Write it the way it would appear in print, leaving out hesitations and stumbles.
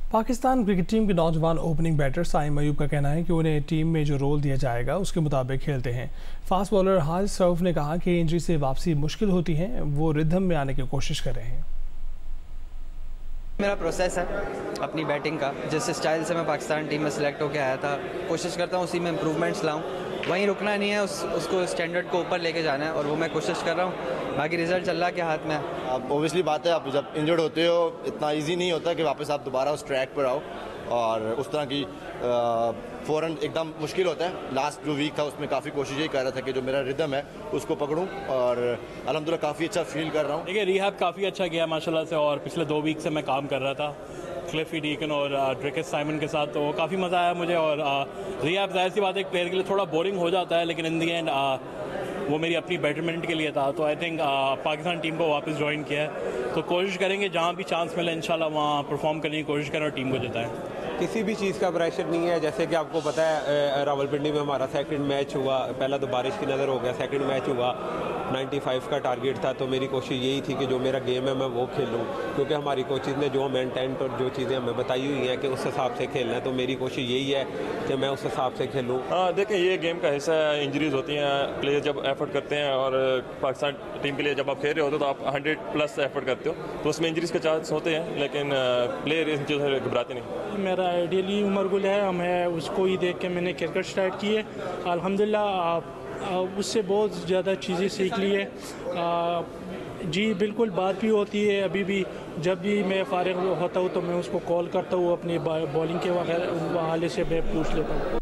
Pakistan cricket team के नौजवान opening batter Saim Ayub का कहना है कि उन्हें टीम में जो रोल दिया जाएगा उसके मुताबिक खेलते हैं। फास्ट बॉलर हारिस रऊफ ने कहा कि इंजरी से वापसी मुश्किल होती है, वो रिदम में आने की कोशिश कर रहे हैं। मेरा प्रोसेस है अपनी बैटिंग का, जिस स्टाइल से मैं पाकिस्तान टीम में सिलेक्ट होकर आया था, कोशिश करता हूँ उसी में इम्प्रूवमेंट्स लाऊं। वहीं रुकना नहीं है, उसको स्टैंडर्ड को ऊपर लेके जाना है और वो मैं कोशिश कर रहा हूँ। बाकी रिजल्ट अल्लाह के हाथ में है। अब ओबियसली बात है, आप जब इंजर्ड होते हो इतना इजी नहीं होता कि वापस आप दोबारा उस ट्रैक पर आओ, और उस तरह की फ़ौरन एकदम मुश्किल होता है। लास्ट जो वीक था उसमें काफ़ी कोशिश यही कर रहा था कि जो मेरा रिदम है उसको पकड़ूं, और अल्हम्दुलिल्लाह काफ़ी अच्छा फील कर रहा हूँ। देखिए, रिहैब काफ़ी अच्छा गया माशाल्लाह से, और पिछले 2 वीक से मैं काम कर रहा था क्लिफी डीकन और ड्रेकस साइमन के साथ, तो काफ़ी मज़ा आया मुझे। और रिहैब जाहिर सी बात है एक प्लेयर के लिए थोड़ा बोरिंग हो जाता है, लेकिन इन दी एंड वो मेरी अपनी बेटरमेंट के लिए था। तो आई थिंक पाकिस्तान टीम को वापस ज्वाइन किया है, तो कोशिश करेंगे जहाँ भी चांस मिले इंशाल्लाह वहाँ परफॉर्म करने की कोशिश करें और टीम को जिताएं। किसी भी चीज़ का प्रेशर नहीं है। जैसे कि आपको पता है रावलपिंडी में हमारा सेकंड मैच हुआ, पहला तो बारिश की नज़र हो गया, सेकंड मैच हुआ 95 का टारगेट था, तो मेरी कोशिश यही थी कि जो मेरा गेम है मैं वो खेलूं, क्योंकि हमारी कोचेज़ ने जो हमें इंटेंट और जो चीज़ें हमें बताई हुई हैं कि उस हिसाब से खेलना है, तो मेरी कोशिश यही है कि मैं उस हिसाब से खेलूँ। हाँ, देखें, ये गेम का हिस्सा है। इंजरीज होती हैं, प्लेयर जब एफर्ट करते हैं, और पाकिस्तान टीम के लिए जब आप खेल रहे होते हो तो आप 100+ एफर्ट करते हो, तो उसमें इंजरीज के चांस होते हैं, लेकिन प्लेयर इन चीज़ों से घबराते नहीं। मेरा आइडियली उमर गुल है, मैं उसको ही देख के मैंने क्रिकेट स्टार्ट की है। अल्हम्दुलिल्लाह उससे बहुत ज़्यादा चीज़ें सीख ली है। जी बिल्कुल, बात भी होती है अभी भी, जब भी मैं फारिग होता हूँ तो मैं उसको कॉल करता हूँ, अपनी बॉलिंग के वगैरह हवाले से मैं पूछ लेता हूँ।